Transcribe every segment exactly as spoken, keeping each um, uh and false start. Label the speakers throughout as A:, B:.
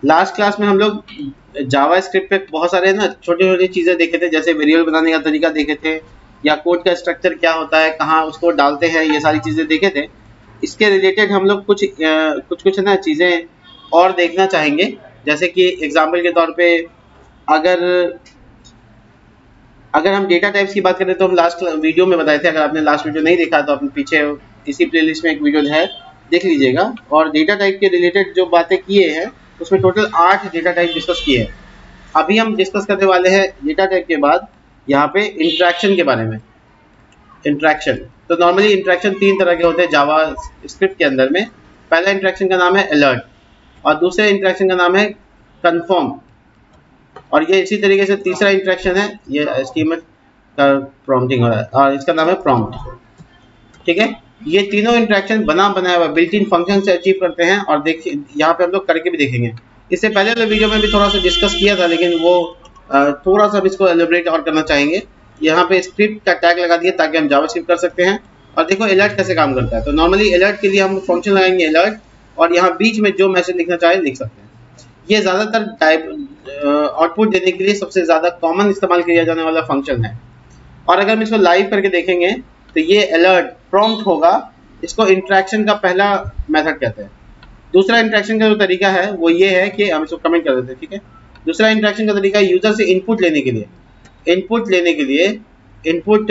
A: Last class में हम लोग जावा स्क्रिप्ट पे बहुत सारे ना छोटी छोटी चीज़ें देखे थे, जैसे वेरिएबल बनाने का तरीका देखे थे, या कोड का स्ट्रक्चर क्या होता है, कहाँ उसको डालते हैं, ये सारी चीज़ें देखे थे। इसके रिलेटेड हम लोग कुछ आ, कुछ कुछ ना चीज़ें और देखना चाहेंगे। जैसे कि एग्जाम्पल के तौर पे अगर अगर हम डेटा टाइप्स की बात करें तो हम लास्ट वीडियो में बताए थे, अगर आपने लास्ट वीडियो नहीं देखा तो अपने पीछे इसी प्लेलिस्ट में एक वीडियो है, देख लीजिएगा। और डेटा टाइप के रिलेटेड जो बातें किए हैं उसमें टोटल आठ डेटा टाइप डिस्कस किए हैं। अभी हम डिस्कस करने वाले हैं डेटा टाइप के बाद यहाँ पे इंट्रैक्शन के बारे में। इंट्रैक्शन तो नॉर्मली इंट्रैक्शन तीन तरह के होते हैं जावा स्क्रिप्ट के अंदर में। पहला इंट्रैक्शन का नाम है अलर्ट और दूसरे इंट्रैक्शन का नाम है कन्फर्म, और ये इसी तरीके से तीसरा इंट्रैक्शन है, ये इसकी में प्रॉम्प्टिंग हो रहा है और इसका नाम है प्रॉम्प्ट। ठीक है, ये तीनों इंट्रैक्शन बना बनाया हुआ बिल्ट इन फंक्शन से अचीव करते हैं। और देखिए यहाँ पे हम लोग करके भी देखेंगे। इससे पहले तो वीडियो में भी थोड़ा सा डिस्कस किया था, लेकिन वो थोड़ा सा इसको एलिब्रेट और करना चाहेंगे। यहाँ पे स्क्रिप्ट का टैग लगा दिया ताकि हम जावास्क्रिप्ट कर सकते हैं। और देखो अलर्ट कैसे काम करता है। तो नॉर्मली अलर्ट के लिए हम फंक्शन लगाएंगे अलर्ट, और यहाँ बीच में जो मैसेज लिखना चाहे लिख सकते हैं। ये ज़्यादातर टाइप आउटपुट देने के लिए सबसे ज़्यादा कॉमन इस्तेमाल किया जाने वाला फंक्शन है। और अगर हम इसको लाइव करके देखेंगे तो ये अलर्ट प्रॉम्प्ट होगा। इसको इंट्रैक्शन का पहला मेथड कहते हैं। दूसरा इंट्रैक्शन का जो तरीका है वो ये है कि हम इसको कमेंट कर देते हैं। ठीक है, दूसरा इंट्रैक्शन का तरीका यूजर से इनपुट लेने के लिए इनपुट लेने के लिए इनपुट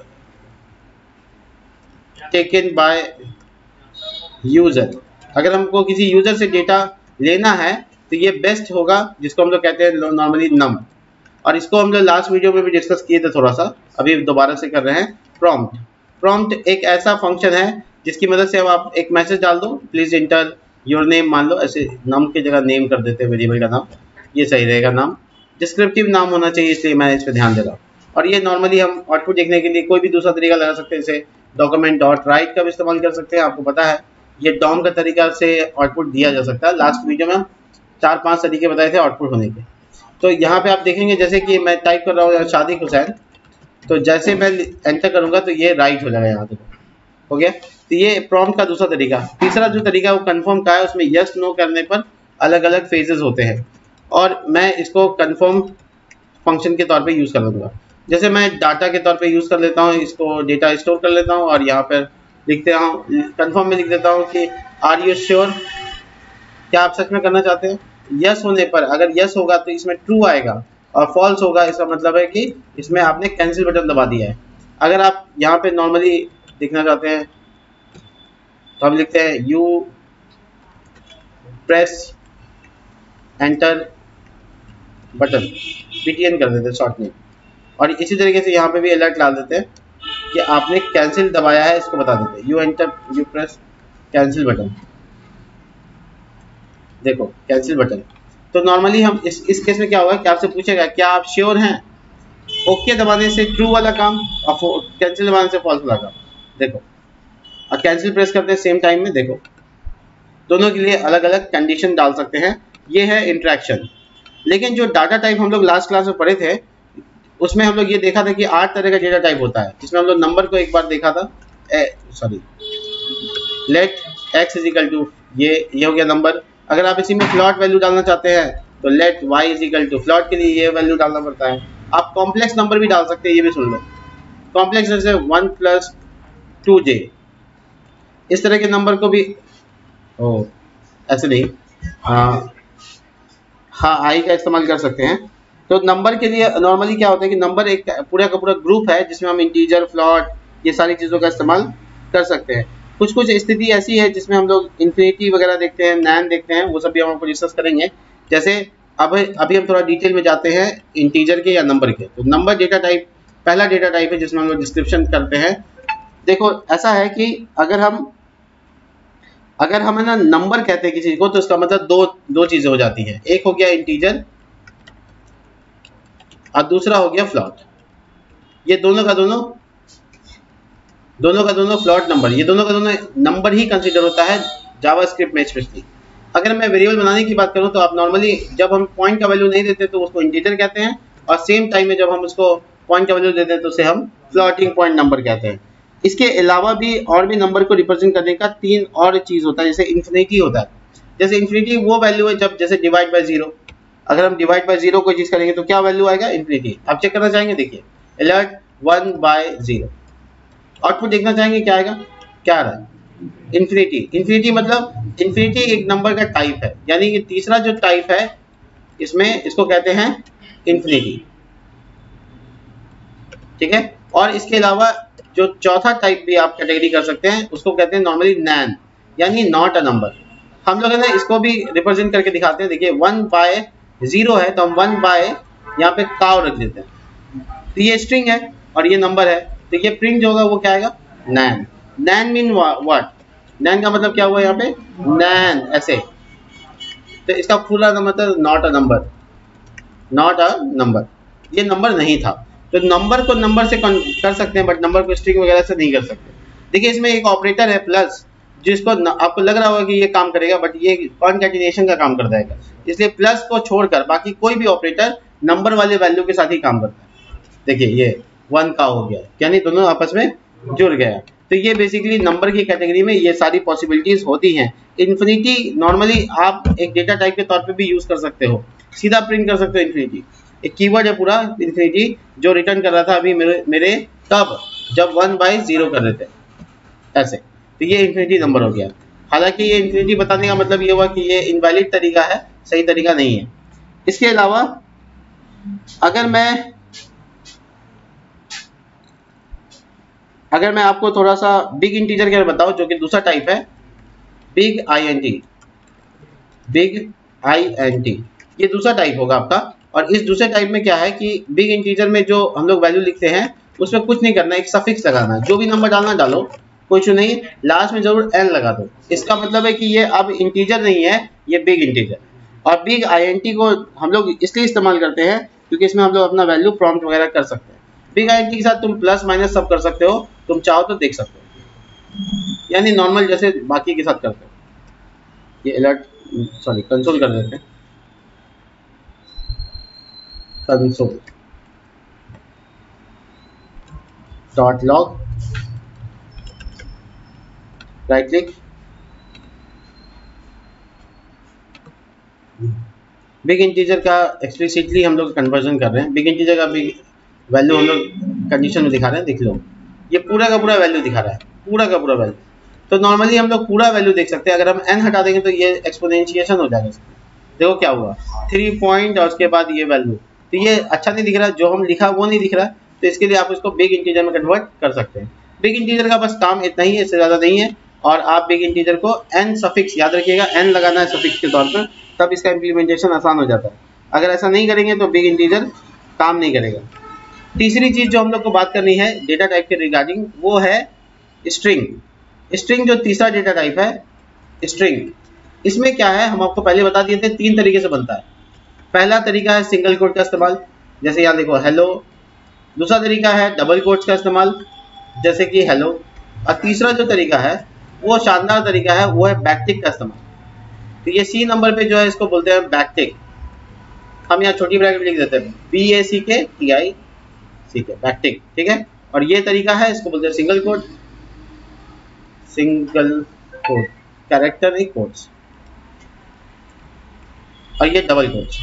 A: टेकन बाय यूजर। अगर हमको किसी यूजर से डेटा लेना है तो ये बेस्ट होगा, जिसको हम लोग कहते हैं नॉर्मली नम। और इसको हम लोग लास्ट वीडियो में भी डिस्कस किए थे थोड़ा सा, अभी दोबारा से कर रहे हैं। प्रॉम्प्ट प्रॉम्प्ट एक ऐसा फंक्शन है जिसकी मदद से अब आप एक मैसेज डाल दो, प्लीज इंटर योर नेम मान लो, ऐसे नाम की जगह नेम कर देते हैं वेरिएबल का नाम, ये सही रहेगा नाम। डिस्क्रिप्टिव नाम होना चाहिए, इसलिए मैं इस पर ध्यान दे रहा हूँ। और ये नॉर्मली हम आउटपुट देखने के लिए कोई भी दूसरा तरीका लगा सकते हैं, जैसे डॉक्यूमेंट डॉट राइट का भी इस्तेमाल कर सकते हैं। आपको पता है ये डॉम का तरीका से आउटपुट दिया जा सकता है। लास्ट वीडियो में हम चार पांच तरीके बताए थे आउटपुट होने के। तो यहाँ पे आप देखेंगे जैसे कि मैं टाइप कर रहा हूँ शादी हुसैन, तो जैसे मैं एंटर करूंगा तो ये राइट हो जाएगा, यहाँ पे हो गया। तो ये प्रॉम्प्ट का दूसरा तरीका। तीसरा जो तरीका है वो कंफर्म का है, उसमें यस नो करने पर अलग अलग फेजेस होते हैं, और मैं इसको कंफर्म फंक्शन के तौर पे यूज़ कर लूँगा। जैसे मैं डाटा के तौर पे यूज़ कर लेता हूँ, इसको डेटा स्टोर कर लेता हूँ और यहाँ पर लिखते हूँ कंफर्म में लिख देता हूँ कि आर यू श्योर, क्या आप सच में करना चाहते हैं। यस होने पर अगर यस होगा तो इसमें ट्रू आएगा, और फॉल्स होगा इसका मतलब है कि इसमें आपने कैंसिल बटन दबा दिया है। अगर आप यहाँ पे नॉर्मली लिखना चाहते हैं तो हम लिखते हैं यू प्रेस एंटर बटन, पीटीएन कर देते हैं शॉर्ट में। और इसी तरीके से यहाँ पे भी अलर्ट डाल देते हैं कि आपने कैंसिल दबाया है, इसको बता देते हैं you enter you press cancel button, देखो कैंसिल बटन। तो नॉर्मली हम इस इस केस में क्या होगा कि आपसे पूछेगा क्या आप श्योर हैं, ओके दबाने से ट्रू वाला काम और कैंसिल दबाने से फॉल्स वाला काम। देखो और कैंसिल प्रेस करते हैं सेम टाइम में, देखो दोनों के लिए अलग अलग कंडीशन डाल सकते हैं। ये है इंट्रैक्शन। लेकिन जो डाटा टाइप हम लोग लास्ट क्लास में पढ़े थे उसमें हम लोग ये देखा था कि आठ तरह का डेटा टाइप होता है, जिसमें हम लोग नंबर को एक बार देखा था, sorry let x is equal to, ये ये हो गया नंबर। अगर आप इसी में फ्लॉट वैल्यू डालना चाहते हैं तो let y is equal to, float के लिए ये वैल्यू डालना पड़ता है। आप कॉम्प्लेक्स नंबर भी डाल सकते हैं, ये भी सुन लो, कॉम्प्लेक्स जैसे वन प्लस टू जे, इस तरह के नंबर को भी ओ ऐसे नहीं, हाँ हाँ आई का इस्तेमाल कर सकते हैं। तो नंबर के लिए नॉर्मली क्या होता है कि नंबर एक पूरा का पूरा ग्रुप है जिसमें हम इंटीजर फ्लॉट ये सारी चीज़ों का इस्तेमाल कर सकते हैं। कुछ कुछ स्थिति ऐसी है जिसमें हम लोग इन्फिनिटी वगैरह देखते हैं, नैन देखते हैं, वो सब भी हम आपको डिस्कस करेंगे। जैसे अब अभी हम थोड़ा डिटेल में जाते हैं इंटीजर के या नंबर के। तो नंबर डेटा टाइप पहला डेटा टाइप है जिसमें हम लोग डिस्क्रिप्शन करते हैं। देखो ऐसा है कि अगर हम अगर हम है ना नंबर कहते हैं किसी को तो इसका मतलब दो दो चीजें हो जाती हैं, एक हो गया इंटीजर और दूसरा हो गया फ्लॉट। ये दोनों का दोनों दोनों का दोनों फ्लॉट नंबर, ये दोनों का दोनों नंबर ही कंसीडर होता है जावास्क्रिप्ट में स्पेशली। अगर मैं वेरिएबल बनाने की बात करूं तो आप नॉर्मली जब हम पॉइंट का वैल्यू नहीं देते तो उसको इंटीजर कहते हैं, और सेम टाइम में जब हम उसको पॉइंट का वैल्यू देते हैं तो उसे हम फ्लोटिंग पॉइंट नंबर कहते हैं। इसके अलावा भी और भी नंबर को रिप्रेजेंट करने का तीन और चीज होता है, जैसे इन्फिनिटी होता है। जैसे इन्फिनिटी वो वैल्यू है जब जैसे डिवाइड बाय जीरो, अगर हम डिवाइड बाय जीरो कोई चीज करेंगे तो क्या वैल्यू आएगा, इन्फिनिटी। आप चेक करना चाहेंगे, देखिए alert one by zero, output देखना चाहेंगे क्या आएगा, क्या आ रहा है, इन्फिनिटी। इन्फिनिटी मतलब इन्फिनिटी एक नंबर का टाइप है, यानी कि तीसरा जो टाइप है इसमें इसको कहते हैं इन्फिनिटी, ठीक है। और इसके अलावा जो चौथा टाइप भी आप कैटेगरी कर सकते हैं उसको कहते हैं नॉर्मली नैन, यानी नॉट अ नंबर। हम लोग है ना इसको भी रिप्रेजेंट करके दिखाते हैं, देखिए वन बाय जीरो है तो हम वन बाय यहाँ पे काउ रख देते हैं, तो ये स्ट्रिंग है और ये नंबर है, तो ये प्रिंट जो होगा वो क्या आएगा, नैन। नैन मीन व्हाट, नैन का मतलब क्या हुआ यहाँ पे, नैन ऐसे, तो इसका पूरा मतलब not a number, not a number, ये नंबर नहीं था। तो नंबर को नंबर से कर सकते हैं बट नंबर को स्ट्रिंग वगैरह से नहीं कर सकते। देखिए इसमें एक ऑपरेटर है प्लस, जिसको आपको लग रहा होगा कि ये काम करेगा बट ये कॉन्कैटिनेशन का काम कर जाएगा, इसलिए प्लस को छोड़कर बाकी कोई भी ऑपरेटर नंबर वाले वैल्यू के साथ ही काम करता है। देखिए ये वन का हो गया, यानी दोनों आपस में जुड़ गया। तो ये बेसिकली नंबर की कैटेगरी में ये सारी पॉसिबिलिटीज होती हैं। इन्फिनिटी नॉर्मली आप एक डेटा टाइप के तौर पे भी यूज कर सकते हो, सीधा प्रिंट कर सकते हो इन्फिनिटी, एक कीवर्ड है पूरा इन्फिनिटी जो रिटर्न कर रहा था अभी मेरे मेरे तब जब वन बाई जीरो कर रहे थे ऐसे, तो ये इन्फिनिटी नंबर हो गया। हालांकि ये इन्फिनिटी बताने का मतलब ये हुआ कि ये इनवैलिड तरीका है, सही तरीका नहीं है। इसके अलावा अगर मैं अगर मैं आपको थोड़ा सा बिग इंटीजर के बताऊं जो कि दूसरा टाइप है, big I N T, big I N T ये दूसरा टाइप होगा आपका। और इस दूसरे टाइप में क्या है कि बिग इंटीजर में जो हम लोग वैल्यू लिखते हैं उसमें कुछ नहीं करना, एक सफिक्स लगाना, जो भी नंबर डालना डालो, कोई इशू नहीं, लास्ट में जरूर एन लगा दो। इसका मतलब है कि ये अब इंटीजर नहीं है, ये बिग इंटीजर। और बिग आई एन टी को हम लोग इसलिए इस्तेमाल करते हैं क्योंकि इसमें हम लोग अपना वैल्यू प्रॉम्प्ट वगैरह कर सकते हैं। बिग आई एन टी के साथ तुम प्लस माइनस सब कर सकते हो, तुम चाहो तो देख सकते हो, यानी नॉर्मल जैसे बाकी के साथ करते हो। ये अलर्ट सॉरी कंसोल कर देते हैं, console dot log, right click, big integer का एक्सप्लिसिटली हम लोग कन्वर्जन कर रहे हैं। बिग इंटीजर का बिग वैल्यू हम लोग कंडीशन में दिखा रहे हैं, देख लो ये पूरा का पूरा वैल्यू दिखा रहा है, पूरा का पूरा वैल्यू। तो नॉर्मली हम लोग पूरा वैल्यू देख सकते हैं, अगर हम एन हटा देंगे तो ये एक्सपोनेंशिएशन हो जाएगा। देखो क्या हुआ, थ्री पॉइंट और उसके बाद ये वैल्यू, तो ये अच्छा नहीं दिख रहा, जो हम लिखा वो नहीं दिख रहा, तो इसके लिए आप इसको बिग इंटीजर में कन्वर्ट कर सकते हैं। बिग इंटीजर का बस काम इतना ही है, इससे ज़्यादा नहीं है। और आप बिग इंटीजर को एन सफिक्स याद रखिएगा, एन लगाना है सफिक्स के तौर पर, तब इसका इम्प्लीमेंटेशन आसान हो जाता है। अगर ऐसा नहीं करेंगे तो बिग इंटीजर काम नहीं करेगा। तीसरी चीज़ जो हम लोग को बात करनी है डेटा टाइप के रिगार्डिंग, वो है स्ट्रिंग। स्ट्रिंग जो तीसरा डेटा टाइप है स्ट्रिंग, इसमें क्या है हम आपको पहले बता दिए थे, तीन तरीके से बनता है। पहला तरीका है सिंगल कोट का इस्तेमाल, जैसे यहाँ देखो हेलो। दूसरा तरीका है डबल कोट्स का इस्तेमाल, जैसे कि हेलो। और तीसरा जो तरीका है वो शानदार तरीका है, वो है बैकटिक का इस्तेमाल। तो ये सी नंबर पे जो है इसको बोलते हैं बैकटिक। हम यहाँ छोटी ब्रैकेट लिख देते हैं, बी ए सी के टी आई सी के, बैकटिक, ठीक है। और ये तरीका है, इसको बोलते हैं single quote, single quote character नहीं कोट्स, और ये डबल कोट्स,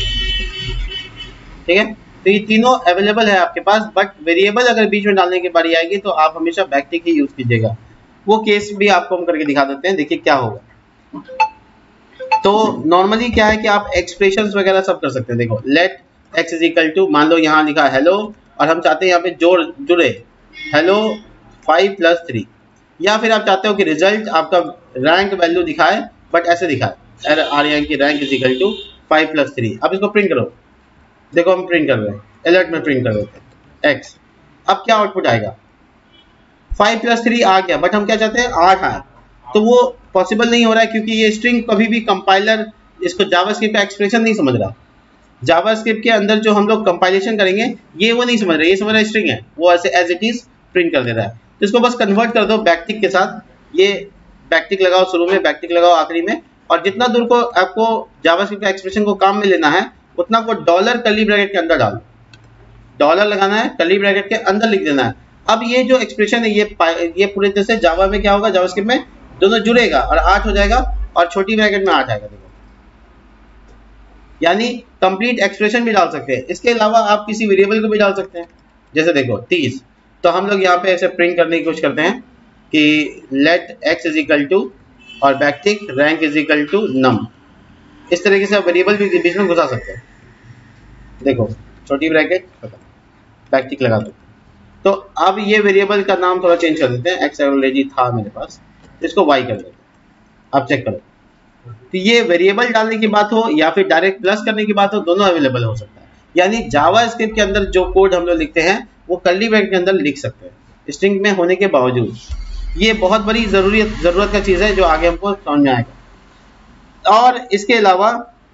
A: ठीक है। तो ये तीनों अवेलेबल है आपके पास, बट वेरिएबल अगर बीच में डालने की बारी आएगी तो आप हमेशा बैकटिक ही यूज कीजिएगा। वो केस भी आपको हम करके दिखा देते हैं, देखिए क्या होगा। तो नॉर्मली क्या है कि आप एक्सप्रेशंस वगैरह सब कर सकते हैं। देखो let x is equal to, मान लो यहाँ लिखा हेलो और हम चाहते हैं यहाँ पे जोड़ जुड़े हेलो फाइव प्लस थ्री, या फिर आप चाहते हो कि रिजल्ट आपका रैंक वैल्यू दिखाए बट ऐसे दिखाए आर रैंक की rank is equal to five plus three. अब इसको प्रिंट करो, देखो हम प्रिंट कर रहे हैं, अलर्ट में प्रिंट कर देते हैं एक्स। अब क्या आउटपुट आएगा, फाइव प्लस थ्री आ गया, बट हम क्या चाहते हैं आठ आए, तो वो पॉसिबल नहीं हो रहा है क्योंकि ये स्ट्रिंग कभी भी कंपाइलर इसको जावास्क्रिप्ट का एक्सप्रेशन नहीं समझ रहा। जावास्क्रिप्ट के अंदर जो हम लोग कंपाइलेशन करेंगे ये वो नहीं समझ रहे, ये समझ रहा है स्ट्रिंग है, वो ऐसे एज इट इज प्रिंट कर दे रहा है। तो इसको बस कन्वर्ट कर दो बैकटिक के साथ, ये बैकटिक लगाओ शुरू में, बैकटिक लगाओ आखिरी में, और जितना दूर को आपको जावास्क्रिप्ट का एक्सप्रेशन को काम में लेना है उतना को डॉलर कर्ली ब्रैकेट के अंदर डालो, डॉलर लगाना है, कर्ली ब्रैकेट के अंदर लिख देना है। अब ये जो एक्सप्रेशन है ये ये पूरे तरह से जावा में क्या होगा, जावास्क्रिप्ट में दोनों जुड़ेगा और आठ हो जाएगा और छोटी ब्रैकेट में आठ आएगा। देखो यानी कंप्लीट एक्सप्रेशन भी डाल सकते हैं। इसके अलावा आप किसी वेरिएबल को भी डाल सकते हैं, जैसे देखो तीस, तो हम लोग यहाँ पे ऐसे प्रिंट करने की कोशिश करते हैं कि let x is equal to और backtick rank is equal to num. इस तरीके से आप वेरिएबल भी बीच में घुसा सकते हैं। देखो छोटी ब्रैकेट बैकटिक लगा दो। तो अब ये वेरिएबल का नाम थोड़ा चेंज कर देते हैं, एक्स ऑलरेडी था मेरे पास, इसको वाई कर देते हैं। आप चेक करो, तो ये वेरिएबल डालने की बात हो या फिर डायरेक्ट प्लस करने की बात हो, दोनों अवेलेबल हो सकता है। यानी जावा स्क्रिप्ट के अंदर जो कोड हम लोग लिखते हैं वो कर्ली ब्रैकेट के अंदर लिख सकते हैं स्ट्रिंग में होने के बावजूद। ये बहुत बड़ी जरूरी जरूरत का चीज़ है जो आगे हमको समझ में आएगा। और इसके अलावा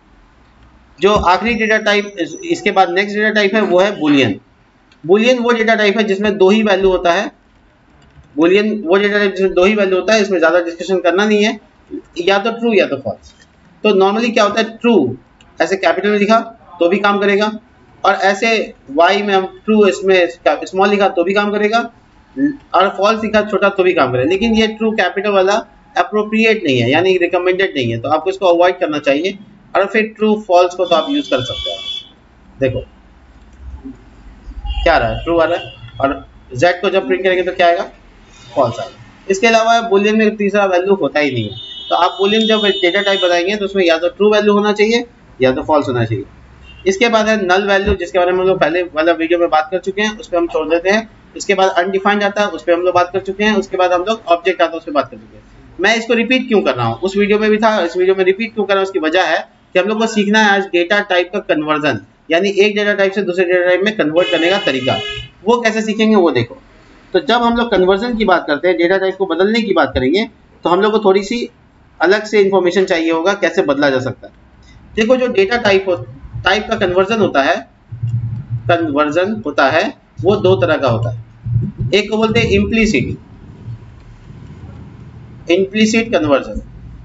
A: जो आखिरी डेटा टाइप, इसके बाद नेक्स्ट डेटा टाइप है वो है बुलियन। बुलियन वो डेटा टाइप है जिसमें दो ही वैल्यू होता है। बुलियन वो डेटा टाइप जिसमें दो ही वैल्यू होता है, इसमें ज़्यादा डिस्कशन करना नहीं है, या तो ट्रू या तो फॉल्स। तो नॉर्मली क्या होता है, ट्रू ऐसे कैपिटल में लिखा तो भी काम करेगा, और ऐसे वाई में हम ट्रू इसमें स्मॉल लिखा तो भी काम करेगा, और फॉल्स लिखा छोटा तो भी काम करेगा। लेकिन ये ट्रू कैपिटल वाला अप्रोप्रिएट नहीं है, यानी रिकमेंडेड नहीं है, तो आपको इसको अवॉइड करना चाहिए। और फिर ट्रू फॉल्स को तो आप यूज कर सकते हैं। देखो क्या आ रहा है, ट्रू आ रहा है, और z को जब प्रिंट करेंगे तो क्या आएगा, फॉल्स आएगा। इसके अलावा बुलियन में तीसरा वैल्यू होता ही नहीं है, तो आप बुलियन जब डेटा टाइप बताएंगे तो उसमें या तो ट्रू वैल्यू होना चाहिए या तो फॉल्स होना चाहिए। इसके बाद है नल वैल्यू, जिसके बारे में हम लोग पहले वाला वीडियो में बात कर चुके हैं, उस पर हम छोड़ देते हैं। इसके बाद अनडिफाइंड आता है, उस पर हम लोग बात कर चुके हैं। उसके बाद हम लोग ऑब्जेक्ट आता है, उस पर बात कर चुके हैं। मैं इसको रिपीट क्यों कर रहा हूँ, उस वीडियो में भी था, इस वीडियो में रिपीट क्यों कर रहा हूँ, उसकी वजह है कि हम लोग को सीखना है आज डेटा टाइप का कन्वर्जन, यानी एक डेटा टाइप से दूसरे डेटा टाइप में कन्वर्ट करने का तरीका। वो कैसे सीखेंगे वो देखो। तो जब हम लोग कन्वर्जन की बात करते हैं, डेटा टाइप को बदलने की बात करेंगे, तो हम लोग को थोड़ी सी अलग से इंफॉर्मेशन चाहिए होगा कैसे बदला जा सकता है। देखो जो डेटा टाइप हो टाइप का कन्वर्जन होता है कन्वर्जन होता है वो दो तरह का होता है। एक को बोलते हैं इम्प्लीसिट इम्प्लीसिट कन्वर्जन,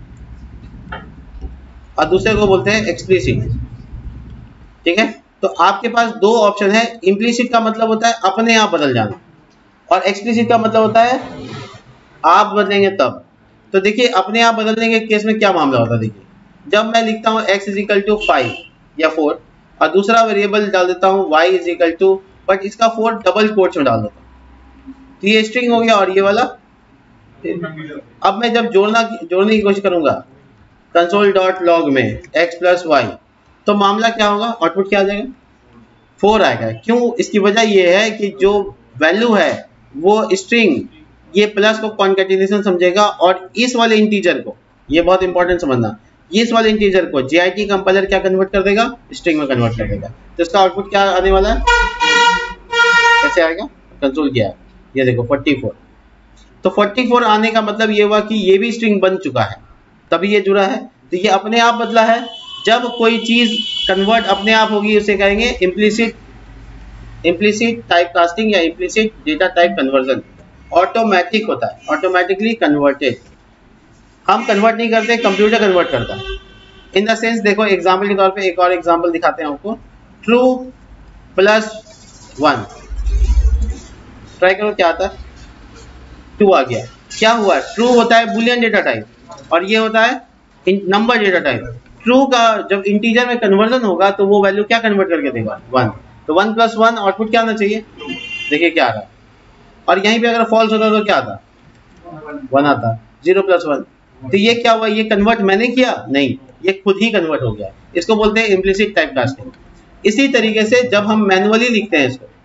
A: और दूसरे को बोलते हैं एक्सप्लिसिट। ठीक है, तो आपके पास दो ऑप्शन है। इम्प्लीसिट का मतलब होता है अपने आप बदल जाना, और एक्सप्लिसिट का मतलब होता है आप बदलेंगे तब। तो देखिए अपने आप बदलने के केस में क्या मामला होता है। देखिए जब मैं लिखता हूँ x is equal to five या फोर, और दूसरा वेरिएबल डाल देता हूँ y is equal to, but इसका फोर डबल कोट्स में डाल देता हूँ, तो ये स्ट्रिंग हो गया। और ये वाला अब मैं जब जोड़ना जोड़ने की कोशिश करूंगा कंसोल डॉट लॉग में x प्लस वाई, तो मामला क्या होगा, आउटपुट क्या आ जाएगा, फोर आएगा। क्यों, इसकी वजह ये है कि जो वैल्यू है वो स्ट्रिंग, ये प्लस को कॉन्केटिनेशन समझेगा, और इस वाले इंटीजर को, ये बहुत इंपॉर्टेंट समझना, इस वाले इंटीजर को जे आई टी कंपाइलर क्या कन्वर्ट कर देगा, स्ट्रिंग में कन्वर्ट कर देगा। तो इसका आउटपुट क्या आने वाला है, कैसे आएगा, कंसोल क्या है, ये देखो फोर्टी फोर। तो फोर्टी फोर आने का मतलब ये हुआ कि ये भी स्ट्रिंग बन चुका है, तभी ये जुड़ा है। तो ये अपने आप बदला है। जब कोई चीज कन्वर्ट अपने आप होगी उसे कहेंगे इम्प्लीसिट इम्प्लीसिट टाइप कास्टिंग या implicit data type conversion. Automatic होता है, ऑटोमेटिकली कन्वर्टेड। हम कन्वर्ट नहीं करते, कंप्यूटर कन्वर्ट करता है। इन द सेंस देखो, एग्जाम्पल के तौर पे एक और एग्जाम्पल दिखाते हैं आपको। ट्रू प्लस वन, ट्राई करो क्या आता है, टू आ गया। क्या हुआ, ट्रू होता है बुलियन डेटा टाइप, और ये होता है नंबर डेटा टाइप। ट्रू का जब इंटीजर में कन्वर्जन होगा तो वो वैल्यू क्या कन्वर्ट करके देगा, वन। तो वन प्लस वन आउटपुट क्या आना चाहिए, देखिए क्या आ रहा है। और यहीं पे अगर फॉल्स होता तो क्या आता, वन आता। जीरो प्लस वन, तो ये क्या हुआ, ये कन्वर्ट मैंने किया नहीं, ये खुद ही कन्वर्ट हो गया। इसको बोलते हैं इम्प्लिसिट टाइप कास्टिंग। इसी तरीके से जब हम मैनुअली लिखते हैं इसको,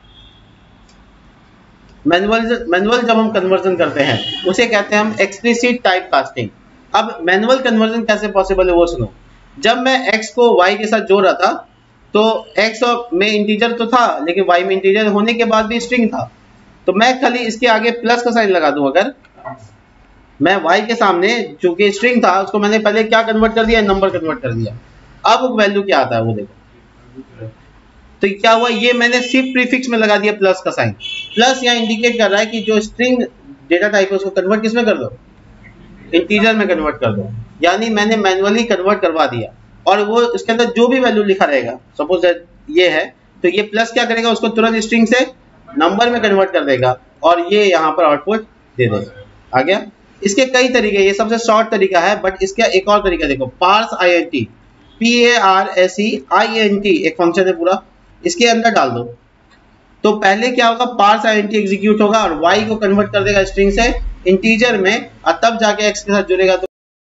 A: मैनुअल मैनुअल जब हम कन्वर्जन करते हैं उसे कहते हैं हम एक्सप्लिसिट टाइप कास्टिंग। अब मैनुअल कन्वर्जन कैसे पॉसिबल है वो सुनो। जब मैं x को y के साथ जोड़ रहा था तो x में इंटीजर तो था, लेकिन y में इंटीजर होने के बाद भी स्ट्रिंग था, तो मैं खाली इसके आगे प्लस का साइन लगा दूं। अगर मैं y के सामने चूंकि स्ट्रिंग था उसको मैंने पहले क्या कन्वर्ट कर दिया, नंबर कन्वर्ट कर दिया। अब वैल्यू क्या आता है वो देखो। तो क्या हुआ, ये मैंने सिर्फ प्रीफिक्स में लगा दिया प्लस का साइन। प्लस यहाँ इंडिकेट कर रहा है कि जो स्ट्रिंग डेटा टाइप है उसको कन्वर्ट किसमें कर दो, इंटीजर में कन्वर्ट कर दो। यानी मैंने मैनुअली कन्वर्ट करवा दिया, और वो इसके अंदर जो भी वैल्यू लिखा रहेगा, सपोज दैट ये है, तो ये प्लस क्या करेगा, उसको तुरंत स्ट्रिंग से नंबर में कन्वर्ट कर देगा, और ये यहाँ पर आउटपुट दे देगा। आ गया। इसके कई तरीके, ये सबसे शॉर्ट तरीका है, बट इसका एक और तरीका देखो, parse I N T, P A R S E I N T एक फंक्शन है पूरा, इसके अंदर डाल दो तो पहले क्या होगा, parse I N T execute होगा और y को कन्वर्ट कर देगा स्ट्रिंग से इंटीजर में, और तब जाके x के साथ जुड़ेगा। तो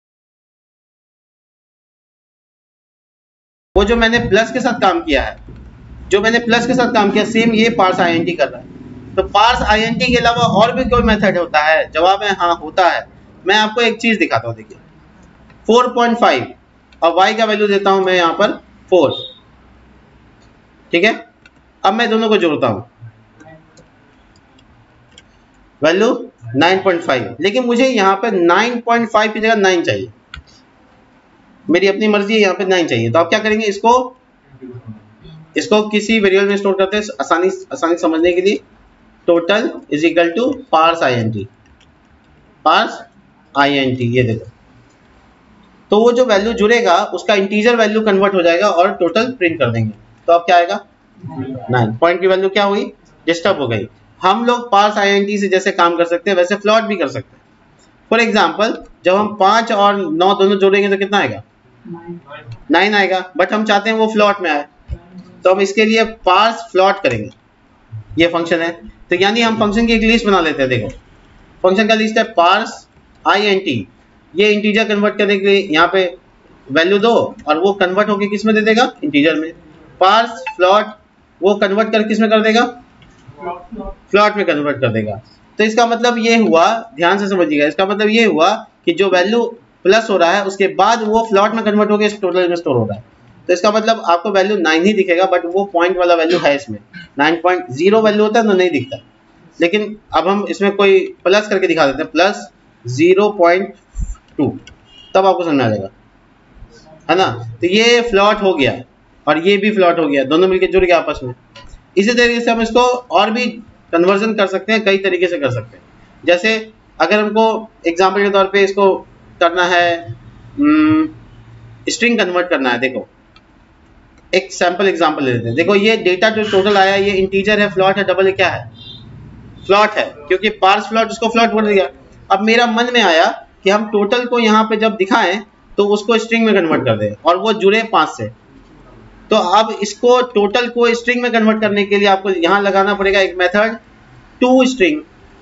A: वो जो मैंने प्लस के साथ काम किया है, जो मैंने प्लस के साथ काम किया, सेम ये पार्स आई एन टी कर रहा है। तो पार्स आई एन टी के अलावा और भी कोई मेथड होता है? जवाब है हाँ होता है। मैं आपको एक चीज दिखाता हूँ, देखिए फोर पॉइंट फाइव और y का वैल्यू देता हूं मैं यहां पर फोर, ठीक है। अब मैं दोनों को जोड़ता हूं, वैल्यू नाइन पॉइंट फाइव, लेकिन मुझे यहां पर नाइन पॉइंट फाइव की जगह नाइन चाहिए, मेरी अपनी मर्जी है, यहां पे नाइन चाहिए। तो आप क्या करेंगे, इसको इसको किसी वेरिएबल में स्टोर करते हैं आसानी आसानी समझने के लिए। Total is equal to parse I N T, parse I N T, ये देखो, तो वो जो वैल्यू जुड़ेगा उसका इंटीजर वैल्यू कन्वर्ट हो जाएगा और टोटल प्रिंट कर देंगे। तो अब क्या आएगा, नाइन। पॉइंट की वैल्यू क्या हुई, डिस्टर्ब हो गई। हम लोग पार्स आई एन टी से जैसे काम कर सकते हैं वैसे फ्लॉट भी कर सकते हैं। फॉर एग्जाम्पल जब हम पांच और नौ दोनों जोड़ेंगे तो कितना आएगा, नाइन आएगा, बट हम चाहते हैं वो फ्लॉट में आए, तो हम इसके लिए पार्स फ्लॉट करेंगे, ये फंक्शन है। तो यानी हम फंक्शन की एक लिस्ट बना लेते हैं। देखो फंक्शन का लिस्ट है पार्स आई एन टी, ये इंटीजर कन्वर्ट करने के लिए यहाँ पे वैल्यू दो और वो कन्वर्ट होके किस में दे देगा, इंटीजर में। पार्स फ्लॉट, वो कन्वर्ट कर किस में कर देगा, फ्लॉट में कन्वर्ट कर देगा। तो इसका मतलब ये हुआ, ध्यान से समझिएगा, इसका मतलब ये हुआ कि जो वैल्यू प्लस हो रहा है उसके बाद वो फ्लॉट में कन्वर्ट होकर इस टोटल में स्टोर हो रहा है। तो इसका मतलब आपको वैल्यू नाइन ही दिखेगा, बट वो पॉइंट वाला वैल्यू है इसमें, नाइन पॉइंट जीरो वैल्यू होता है तो नहीं दिखता। लेकिन अब हम इसमें कोई प्लस करके दिखा देते हैं, प्लस जीरो पॉइंट टू, तब आपको समझ आ जाएगा, है ना। तो ये फ्लॉट हो गया और ये भी फ्लॉट हो गया, दोनों मिलकर जुड़ गए आपस में। इसी तरीके से हम इसको और भी कन्वर्जन कर सकते हैं, कई तरीके से कर सकते हैं। जैसे अगर हमको एग्जांपल के तौर पे इसको करना है, स्ट्रिंग कन्वर्ट करना है, देखो एक सैंपल एग्जांपल ले लेते हैं। देखो ये डेटा जो टोटल आया, ये इंटीजर है, फ्लॉट है, डबल है, क्या है, फ्लॉट है, क्योंकि पार्स फ्लॉट उसको फ्लॉट बोल दिया। अब मेरा मन में आया कि हम टोटल को यहाँ पे जब दिखाएं तो उसको स्ट्रिंग में कन्वर्ट कर दें और वो जुड़े पांच से। तो अब इसको टोटल को स्ट्रिंग में कन्वर्ट करने के लिए आपको यहाँ लगाना पड़ेगा एक मेथड टू स्ट्रिंग,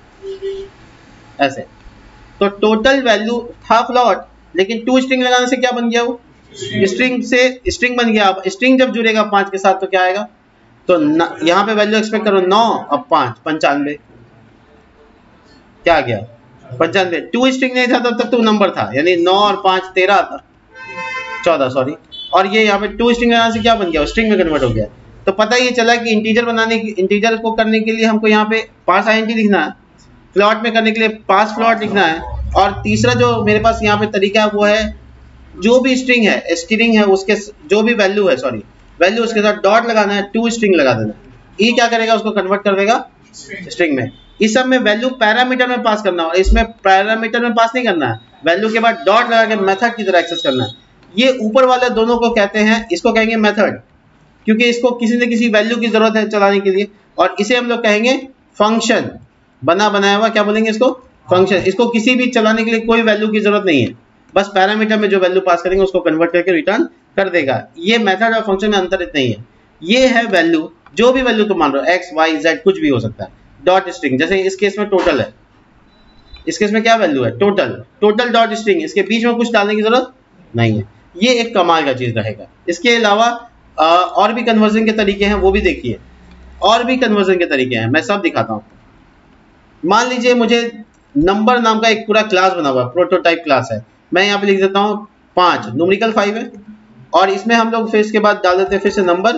A: ऐसे। तो टोटल वैल्यू था फ्लॉट, लेकिन टू स्ट्रिंग लगाने से क्या बन गया, वो स्ट्रिंग से स्ट्रिंग बन गया। अब स्ट्रिंग जब जुड़ेगा पांच के साथ तो क्या आएगा, तो यहाँ पे वैल्यू एक्सपेक्ट करो नौ, अब पांच, पंचानवे, क्या आ गया, पंचानवे। टू स्ट्रिंग नहीं था तब तक तो नंबर था, यानी नौ और पांच तेरह था, चौदह सॉरी। और ये यहाँ पे टू स्ट्रिंग लगाने से क्या बन गया, स्ट्रिंग में कन्वर्ट हो गया। तो पता ही चला कि इंटीजर बनाने की, इंटीजर को करने के लिए हमको यहाँ पे पार्स आई एन टी लिखना है, फ्लॉट में करने के लिए पार्स फ्लॉट लिखना है, और तीसरा जो मेरे पास यहाँ पे तरीका है वो है जो भी स्ट्रिंग है, स्ट्रिंग है उसके जो भी वैल्यू है, सॉरी वैल्यू, उसके साथ डॉट लगाना है, टू स्ट्रिंग लगा देना। ई क्या करेगा, उसको कन्वर्ट कर देगा स्ट्रिंग में। इस सब में वैल्यू पैरामीटर में पास करना है, इसमें पैरामीटर में पास नहीं करना है, वैल्यू के बाद डॉट लगा के मेथड की तरह एक्सेस करना है। ये ऊपर वाले दोनों को कहते हैं, इसको कहेंगे मेथड, क्योंकि इसको किसी न किसी वैल्यू की जरूरत है चलाने के लिए, और इसे हम लोग कहेंगे फंक्शन, बना बनाया हुआ क्या बोलेंगे इसको, फंक्शन। इसको किसी भी चलाने के लिए कोई वैल्यू की जरूरत नहीं है, बस पैरामीटर में जो वैल्यू पास करेंगे उसको कन्वर्ट करके रिटर्न कर देगा। ये मेथड और फंक्शन में अंतर इतना ही है। ये है वैल्यू, जो भी वैल्यू तुम मान रहे हो, एक्स वाई जेड कुछ भी हो सकता है। डॉट स्ट्रिंग, जैसे इस केस में टोटल है, इस केस में क्या वैल्यू है, टोटल, टोटल डॉट स्ट्रिंग, इसके बीच में कुछ डालने की जरूरत नहीं है। ये एक कमाल का चीज रहेगा। इसके अलावा और भी कन्वर्जन के तरीके हैं, वो भी देखिए, और भी कन्वर्जन के तरीके हैं, मैं सब दिखाता हूँ। मान लीजिए मुझे नंबर नाम का एक पूरा क्लास बना हुआ, प्रोटोटाइप क्लास है, मैं यहाँ पे लिख देता हूँ पांच, न्यूमेरिकल फाइव है, और इसमें हम लोग फिर इसके बाद डाल देते हैं फिर से नंबर,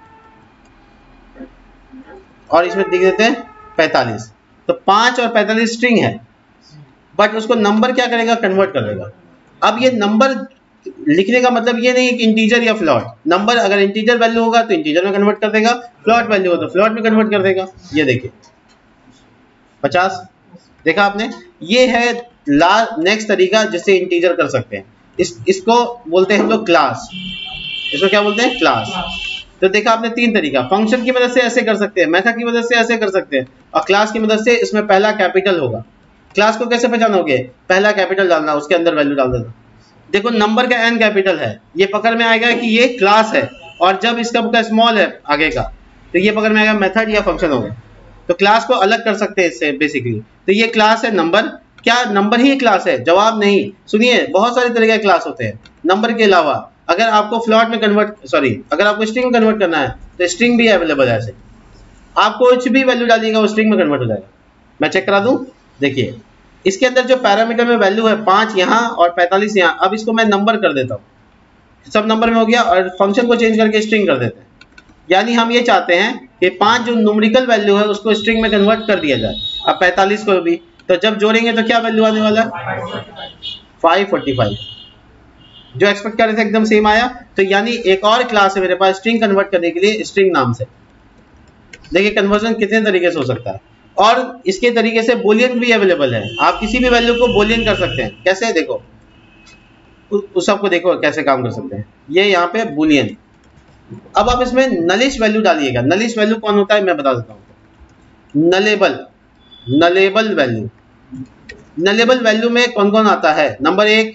A: और इसमें लिख देते हैं पैंतालीस। तो पांच और पैंतालीस स्ट्रिंग है, बट उसको नंबर क्या करेगा, कन्वर्ट कर देगा। अब ये नंबर लिखने का मतलब ये नहीं है कि इंटीजर या फ्लॉट। नंबर अगर इंटीजर वैल्यू होगा तो इंटीजर में कन्वर्ट कर देगा, फ्लॉट वैल्यू हो तो फ्लॉट में कन्वर्ट कर देगा। ये देखिए पचास, देखा आपने। ये है नेक्स्ट तरीका जिससे इंटीजर कर सकते हैं। इस इसको बोलते हैं हम लोग क्लास, इसको क्या बोलते हैं, क्लास। तो देखा आपने तीन तरीका, फंक्शन की मदद से ऐसे कर सकते हैं, मेथड की मदद से ऐसे कर सकते हैं, और क्लास की मदद से इसमें पहला कैपिटल होगा, क्लास को कैसे पहचानोगे? पहला कैपिटल डालना, उसके अंदर वैल्यू डाल देना। देखो नंबर का एन कैपिटल है, ये पकड़ में आएगा कि ये क्लास है, और जब इसका स्मॉल है आगे का तो ये पकड़ में आएगा मेथड या फंक्शन होगा। तो क्लास को अलग कर सकते हैं इससे बेसिकली। तो ये क्लास है नंबर, क्या नंबर ही क्लास है? जवाब नहीं। सुनिए, बहुत सारे तरह के क्लास होते हैं नंबर के अलावा। अगर आपको फ्लोट में कन्वर्ट सॉरी अगर आपको स्ट्रिंग में कन्वर्ट करना है तो स्ट्रिंग भी अवेलेबल है। ऐसे आप कुछ भी वैल्यू डालिएगा वो स्ट्रिंग में कन्वर्ट हो जाएगा। मैं चेक करा दूं, देखिए इसके अंदर जो पैरामीटर में वैल्यू है पाँच यहाँ और पैंतालीस यहाँ, अब इसको मैं नंबर कर देता हूँ, सब नंबर में हो गया, और फंक्शन को चेंज करके स्ट्रिंग कर देते हैं। यानी हम ये चाहते हैं कि पाँच जो न्यूमेरिकल वैल्यू है उसको स्ट्रिंग में कन्वर्ट कर दिया जाए। अब पैंतालीस को भी तो जब जोड़ेंगे तो क्या वैल्यू आने वाला है? पाँच सौ पैंतालीस। जो एक्सपेक्ट कर रहे थे एकदम सेम आया। तो यानी एक और क्लास है मेरे पास स्ट्रिंग कन्वर्ट करने के लिए, स्ट्रिंग नाम से। देखिए कन्वर्जन कितने तरीके से हो सकता है, और इसके तरीके से बुलियन भी अवेलेबल है। आप किसी भी वैल्यू को बुलियन कर सकते हैं। कैसे? देखो उस सबको देखो कैसे काम कर सकते हैं। ये यहाँ पे बुलियन। अब आप इसमें नलिश वैल्यू डालिएगा। नलिश वैल्यू कौन होता है मैं बता देता हूँ। Nullable, nullable value. Nullable value में कौन कौन आता है? नंबर एक,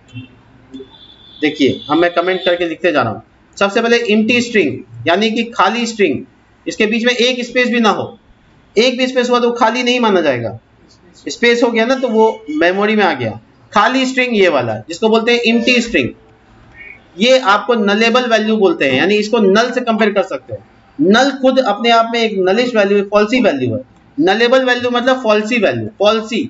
A: देखिए हम मैं कमेंट करके लिखते जा रहा हूँ। सबसे पहले एम्प्टी स्ट्रिंग, यानी कि खाली स्ट्रिंग, इसके बीच में एक स्पेस भी ना हो। एक भी स्पेस हुआ तो खाली नहीं माना जाएगा। स्पेस हो गया ना तो वो मेमोरी में आ गया। खाली स्ट्रिंग ये वाला जिसको बोलते हैं एम्प्टी स्ट्रिंग, ये आपको नलेबल वैल्यू बोलते हैं। यानी इसको नल से कंपेयर कर सकते हैं। नल खुद अपने आप में एक नलिश वैल्यू है, फॉल्सी वैल्यू है। नलेबल वैल्यू मतलब फॉल्सी वैल्यू। फॉल्सी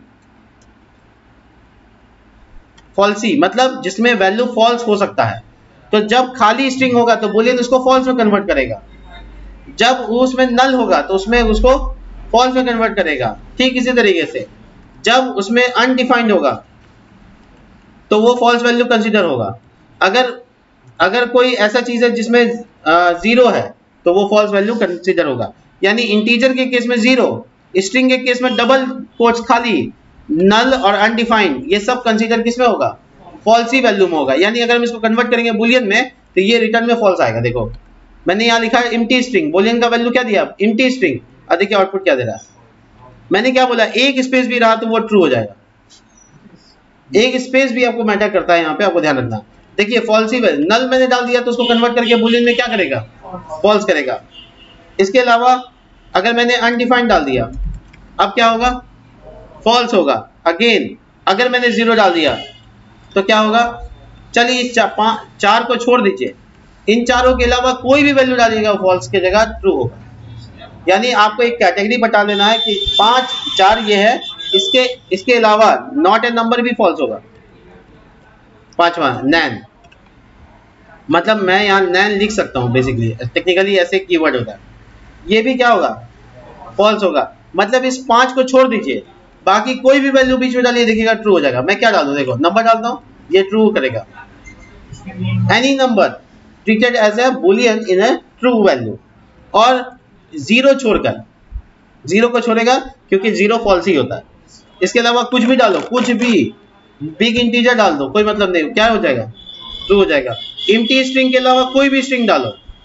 A: फॉल्सी मतलब जिसमें वैल्यू फॉल्स हो सकता है। तो जब खाली स्ट्रिंग होगा तो बुलियन उसको फॉल्स में कन्वर्ट करेगा। जब उसमें नल होगा तो उसमें उसको फॉल्स में कन्वर्ट करेगा। ठीक इसी तरीके से जब उसमें अनडिफाइंड होगा तो वो फॉल्स वैल्यू कंसीडर होगा। अगर अगर कोई ऐसा चीज है जिसमें जीरो है तो वो फॉल्स वैल्यू कंसीडर होगा। यानी इंटीजर के केस में जीरो, स्ट्रिंग के केस में डबल कोट्स खाली, नल और अनडिफाइंड, ये सब कंसीडर किसमें होगा? फॉल्सी वैल्यू में होगा। यानी अगर हम इसको कन्वर्ट करेंगे बुलियन में तो ये रिटर्न में फॉल्स आएगा। देखो मैंने यहाँ लिखा है एम्प्टी स्ट्रिंग, बुलियन का वैल्यू क्या दिया? Empty string. और देखिए आउटपुट क्या दे रहा है। मैंने क्या बोला? एक स्पेस भी रहा तो वो ट्रू हो जाएगा। एक स्पेस भी आपको मैटर करता है, यहाँ पे आपको ध्यान रखना। देखिए फॉल्सी वैल्यू, नल मैंने डाल दिया तो उसको कन्वर्ट करके बुलियन में क्या करेगा? फॉल्स करेगा। इसके अलावा अगर मैंने अनडिफाइंड डाल दिया अब क्या होगा? फॉल्स होगा। अगेन अगर मैंने जीरो डाल दिया तो क्या होगा? चलिए चा, चार को छोड़ दीजिए, इन चारों के अलावा कोई भी वैल्यू डालिएगा फॉल्स की जगह ट्रू होगा। यानी आपको एक कैटेगरी बता देना है कि पांच चार ये है, इसके इसके अलावा नॉट ए नंबर भी फॉल्स होगा। पांचवा नैन, मतलब मैं यहाँ नैन लिख सकता हूँ। बेसिकली टेक्निकली ऐसे कीवर्ड होता है। ये भी क्या होगा? फॉल्स होगा। मतलब इस पांच को छोड़ दीजिए, बाकी कोई भी वैल्यू बीच में डालिए, देखिएगा ट्रू हो जाएगा। मैं क्या डाल दूं? देखो नंबर डालता हूँ, ये ट्रू करेगा। Any number treated as a boolean in a true value. और जीरो छोड़कर, जीरो को छोड़ेगा क्योंकि जीरो फॉल्स ही होता है। इसके अलावा कुछ भी डालो, कुछ भी बिग इंटीजर डाल दो, कोई मतलब नहीं, क्या हो जाएगा? ट्रू हो जाएगा। एम्प्टी स्ट्रिंग के अलावा कोई भी स्ट्रिंग डालो,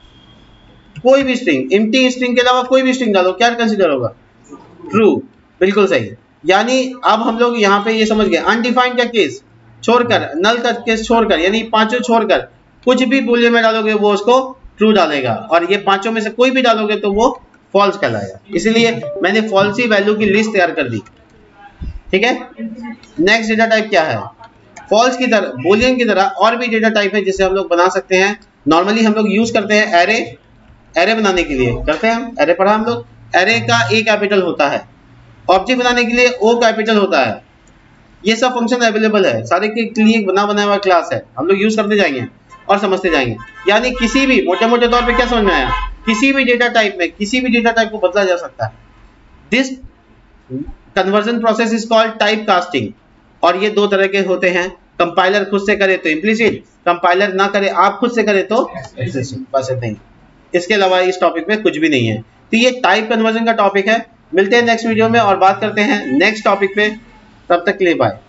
A: कोई भी स्ट्रिंग, एम्प्टी स्ट्रिंग के अलावा कोई भी स्ट्रिंग डालो, क्या कंसीडर होगा? ट्रू। बिल्कुल सही। यानी अब हम लोग यहाँ पे ये समझ गए, अनडिफाइंड का केस छोड़कर, नल का केस छोड़कर, यानी पांचों छोड़कर कुछ भी बुलियन में डालोगे वो उसको ट्रू डालेगा, और ये पांचों में से कोई भी डालोगे तो वो फॉल्स कहलाएगा। इसलिए मैंने फॉल्सी वैल्यू की लिस्ट तैयार कर दी। ठीक है। नेक्स्ट डेटा टाइप क्या है? फॉल्स की तरह, बुलियन की तरह और भी डेटा टाइप है जिसे हम लोग बना सकते हैं। नॉर्मली हम लोग यूज करते हैं एरे, एरे बनाने के लिए करते हैं हम। एरे पढ़ा हम लोग। एरे का ए कैपिटल होता है, ऑब्जेक्ट बनाने के लिए ओ कैपिटल होता है। ये सब फंक्शन अवेलेबल है, सारे के लिए बना बनाया हुआ क्लास है, हम लोग यूज करते जाएंगे और समझते जाएंगे। यानी किसी भी मोटे मोटे तौर पे क्या समझ में आया? किसी भी डेटा टाइप में किसी भी डेटा टाइप को बदला जा सकता है। This conversion process is called type casting. और ये दो तरह के होते हैं, कंपाइलर खुद से करे तो इम्प्लिसिट, कंपाइलर ना करे आप खुद से करे तो एक्सप्लिसिट। बस इतना ही, इसके अलावा इस टॉपिक में कुछ भी नहीं है। तो ये टाइप कन्वर्जन का टॉपिक है। मिलते हैं नेक्स्ट वीडियो में और बात करते हैं नेक्स्ट टॉपिक पे। तब तक के लिए बाय।